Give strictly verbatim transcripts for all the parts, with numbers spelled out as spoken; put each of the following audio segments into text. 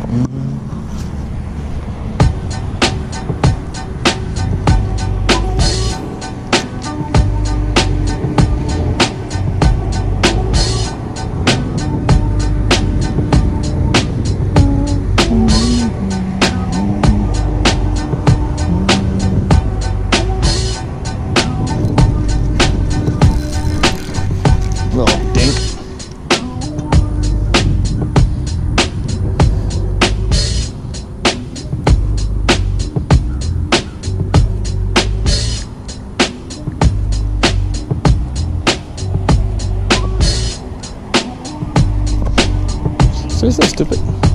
So is that stupid?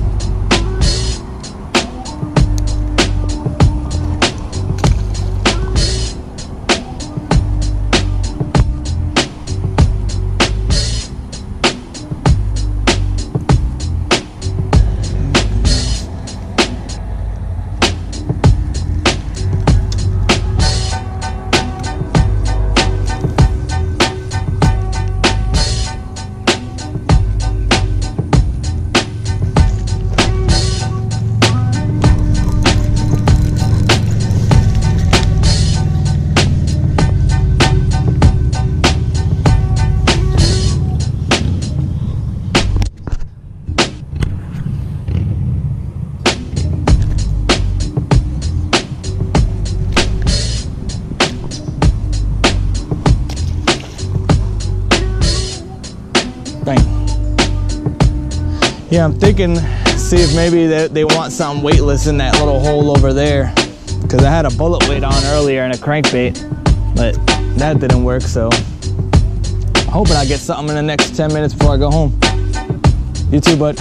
Bang. Yeah, I'm thinking, see if maybe they, they want something weightless in that little hole over there. Because I had a bullet weight on earlier and a crankbait, but that didn't work, so I'm hoping I get something in the next ten minutes before I go home. You too, bud.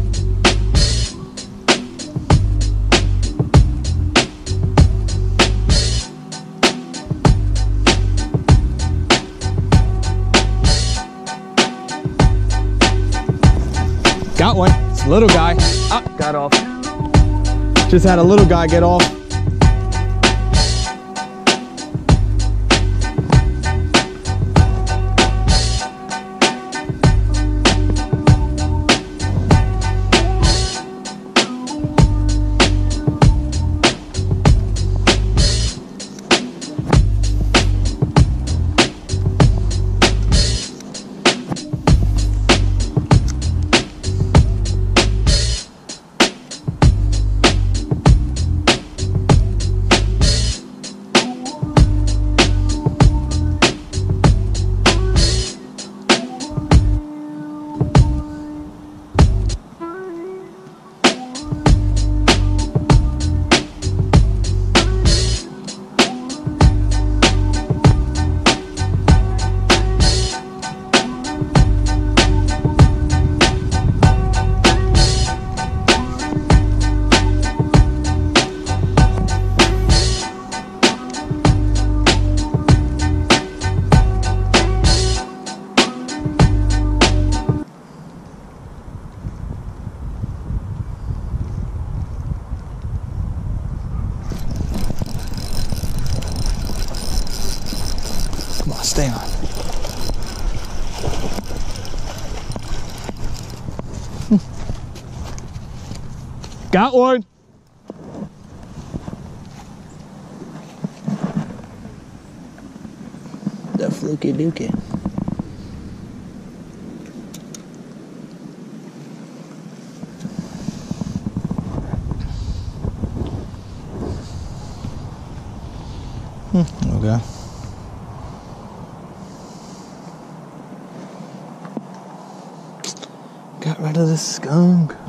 Got one. It's a little guy. Ah, got off. Just had a little guy get off. Come on, stay on. Got one. The fluky dookie. Hmm, okay. Got rid of the skunk.